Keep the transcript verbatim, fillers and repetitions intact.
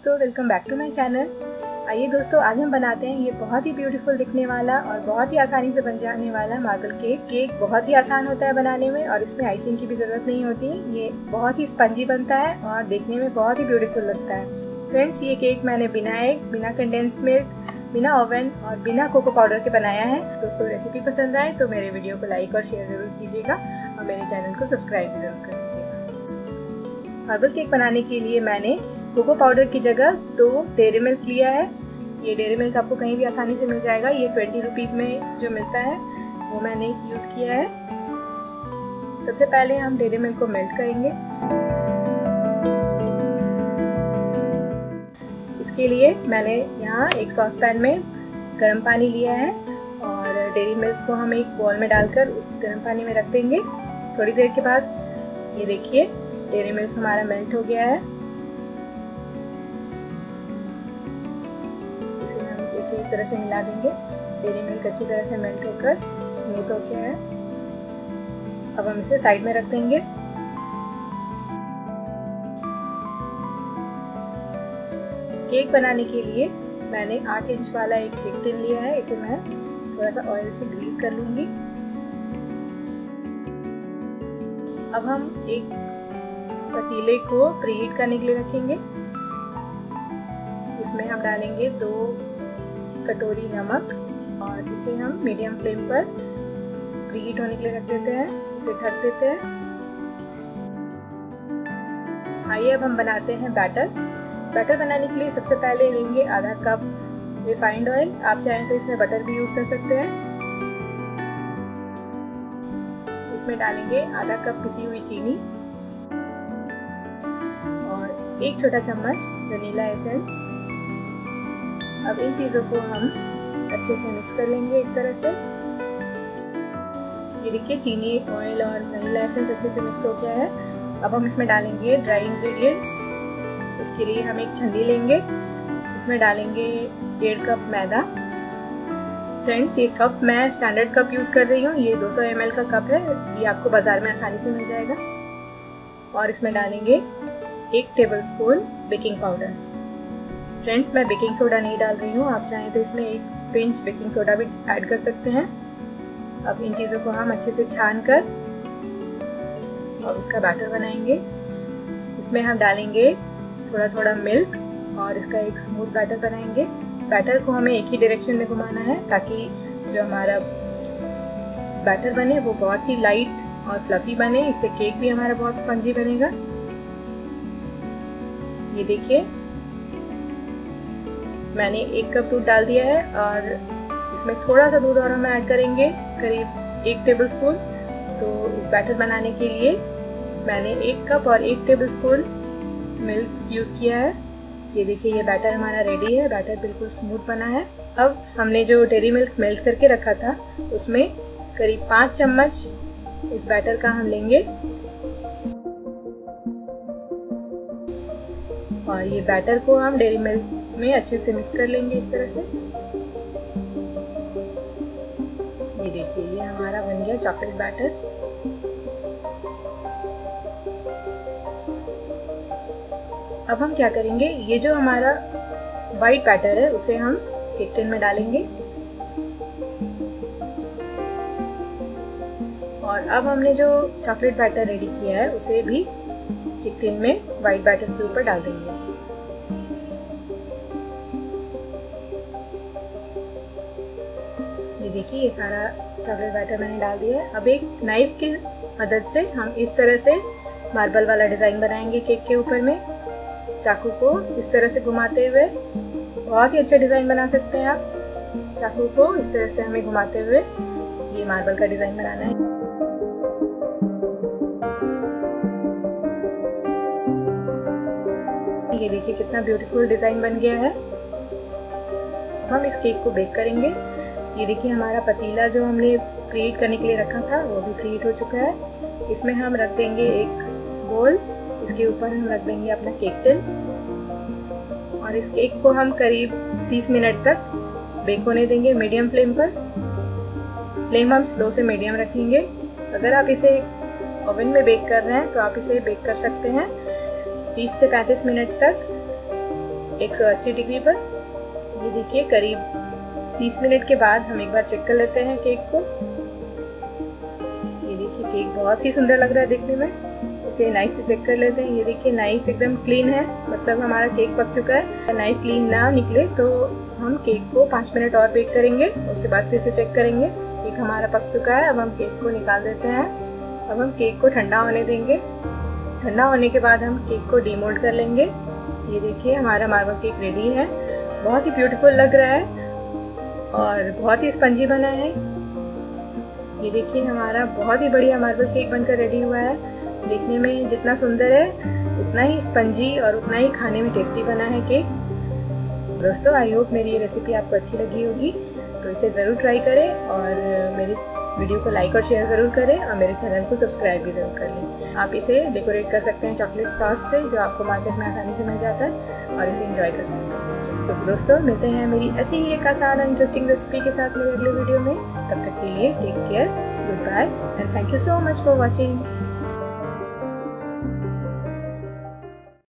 दोस्तों, welcome back to my channel. आइए दोस्तों, आज हम बनाते हैं ये बहुत ही ब्यूटीफुल दिखने वाला और बहुत ही आसानी से बन जाने वाला मार्बल केक। केक बहुत ही आसान होता है बनाने में और इसमें आइसिंग की भी ज़रूरत नहीं होती। ये बहुत ही स्पंजी बनता है और देखने में बहुत ही ब्यूटीफुल लगता है। फ्रेंड्स, ये केक मैंने बिना एग, बिना कंडेंस्ड मिल्क, बिना ओवन और बिना कोको पाउडर के बनाया है। दोस्तों, रेसिपी पसंद आए तो मेरे वीडियो को लाइक और शेयर ज़रूर कीजिएगा और मेरे चैनल को सब्सक्राइब भी ज़रूर कर दीजिएगा। मार्बल केक बनाने के लिए मैंने कोको पाउडर की जगह दो डेयरी मिल्क लिया है। ये डेयरी मिल्क आपको कहीं भी आसानी से मिल जाएगा। ये ट्वेंटी रुपीज़ में जो मिलता है वो मैंने यूज़ किया है। सबसे पहले हम डेयरी मिल्क को मेल्ट करेंगे। इसके लिए मैंने यहाँ एक सॉस पैन में गर्म पानी लिया है और डेयरी मिल्क को हम एक बॉल में डालकर उस गर्म पानी में रख देंगे। थोड़ी देर के बाद ये देखिए डेयरी मिल्क हमारा मेल्ट हो गया है। इसे हम देखिए इस तरह से मिला देंगे। डेयरी मिल्क अच्छी तरह से मेल्ट होकर स्मूथ हो गया है। अब हम इसे साइड में रख देंगे। केक बनाने के लिए मैंने आठ इंच वाला एक केक टिन लिया है। इसे मैं थोड़ा सा ऑयल से ग्रीस कर लूंगी। अब हम एक पतीले को प्रीहीट करने के लिए रखेंगे। इसमें हम डालेंगे दो कटोरी नमक और इसे हम मीडियम फ्लेम पर प्रीहीट होने के लिए रख देते हैं। इसे ढक देते हैं। आइए अब हम बनाते हैं बैटर। बैटर बनाने के लिए सबसे पहले लेंगे आधा कप रिफाइंड ऑयल। आप चाहें तो इसमें बटर भी यूज कर सकते हैं। इसमें डालेंगे आधा कप पिसी हुई चीनी और एक छोटा चम्मच वनीला एसेंस। अब इन चीज़ों को हम अच्छे से मिक्स कर लेंगे इस तरह से। ये देखिए चीनी, ऑयल और वनीला एसेंस अच्छे से मिक्स हो गया है। अब हम इसमें डालेंगे ड्राई इंग्रेडिएंट्स। इसके लिए हम एक छन्नी लेंगे। उसमें डालेंगे डेढ़ कप मैदा। फ्रेंड्स, ये कप मैं स्टैंडर्ड कप यूज़ कर रही हूँ। ये दो सौ एम एल का कप है। ये आपको बाज़ार में आसानी से मिल जाएगा। और इसमें डालेंगे एक tablespoon baking powder. Friends, मैं बेकिंग सोडा नहीं डाल रही हूँ। आप चाहें तो इसमें एक पिंच बेकिंग सोडा भी ऐड कर सकते हैं। अब इन चीज़ों को हम अच्छे से छान कर और इसका बैटर बनाएंगे। इसमें हम डालेंगे थोड़ा थोड़ा मिल्क और इसका एक स्मूथ बैटर बनाएंगे। बैटर को हमें एक ही डायरेक्शन में घुमाना है ताकि जो हमारा बैटर बने वो बहुत ही लाइट और फ्लफी बने। इससे केक भी हमारा बहुत स्पंजी बनेगा। ये देखिए मैंने एक कप दूध डाल दिया है और इसमें थोड़ा सा दूध और हम ऐड करेंगे, करीब एक टेबल स्पून। तो इस बैटर बनाने के लिए मैंने एक कप और एक टेबल स्पून मिल्क यूज़ किया है। ये देखिए ये बैटर हमारा रेडी है। बैटर बिल्कुल स्मूथ बना है। अब हमने जो डेयरी मिल्क मेल्ट करके रखा था उसमें करीब पाँच चम्मच इस बैटर का हम लेंगे और ये बैटर को हम डेयरी मिल्क में अच्छे से मिक्स कर लेंगे इस तरह से। ये देखिए ये हमारा बन गया चॉकलेट बैटर। अब हम क्या करेंगे, ये जो हमारा वाइट बैटर है उसे हम केक टिन में डालेंगे और अब हमने जो चॉकलेट बैटर रेडी किया है उसे भी केक टिन में वाइट बैटर के ऊपर डाल देंगे। ये देखिए ये सारा चॉकलेट बैटर मैंने डाल दिया है। अब एक नाइफ की मदद से हम इस तरह से मार्बल वाला डिज़ाइन बनाएंगे केक के ऊपर में। चाकू को इस तरह से घुमाते हुए बहुत ही अच्छा डिज़ाइन बना सकते हैं आप। चाकू को इस तरह से हमें घुमाते हुए ये मार्बल का डिज़ाइन बनाना है। ये देखिए कितना ब्यूटीफुल डिज़ाइन बन गया है। हम इस केक को बेक करेंगे। ये देखिए हमारा पतीला जो हमने प्रीहीट करने के लिए रखा था वो भी प्रीहीट हो चुका है। इसमें हम रख देंगे एक बोल। इसके ऊपर हम रख देंगे अपना केक टिन और इस केक को हम करीब तीस मिनट तक बेक होने देंगे मीडियम फ्लेम पर। फ्लेम हम स्लो से मीडियम रखेंगे। अगर आप इसे ओवन में बेक कर रहे हैं तो आप इसे बेक कर सकते हैं तीस से पैंतीस मिनट तक एक सौ अस्सी डिग्री पर। ये देखिए करीब तीस मिनट के बाद हम एक बार चेक कर लेते हैं केक को। ये देखिए केक बहुत ही सुंदर लग रहा है देखने में। इसे नाइफ से चेक कर लेते हैं। ये देखिए नाइफ एकदम क्लीन है, मतलब हमारा केक पक चुका है। नाइफ क्लीन ना निकले तो हम केक को पाँच मिनट और बेक करेंगे, उसके बाद फिर से चेक करेंगे। केक हमारा पक चुका है। अब हम केक को निकाल देते हैं। अब हम केक को ठंडा होने देंगे। ठंडा होने के बाद हम केक को डीमोल्ड कर लेंगे। ये देखिए हमारा मार्बल केक रेडी है। बहुत ही ब्यूटीफुल लग रहा है और बहुत ही स्पंजी बना है। ये देखिए हमारा बहुत ही बढ़िया मार्बल केक बनकर रेडी हुआ है। देखने में जितना सुंदर है उतना ही स्पंजी और उतना ही खाने में टेस्टी बना है केक। दोस्तों आई होप मेरी ये रेसिपी आपको अच्छी लगी होगी, तो इसे ज़रूर ट्राई करें और मेरी वीडियो को लाइक और शेयर ज़रूर करें और मेरे चैनल को सब्सक्राइब भी ज़रूर कर लें। आप इसे डेकोरेट कर सकते हैं चॉकलेट सॉस से, जो आपको मार्केट में आसानी से मिल जाता है, और इसे एंजॉय कर सकते हैं। तो दोस्तों मिलते हैं मेरी ऐसी ही एक आसान और इंटरेस्टिंग रेसिपी के साथ मेरे अगले वीडियो में। तब तक के लिए take care, good bye and thank you so much for watching.